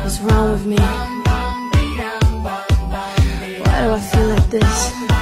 What's wrong with me? Why do I feel like this?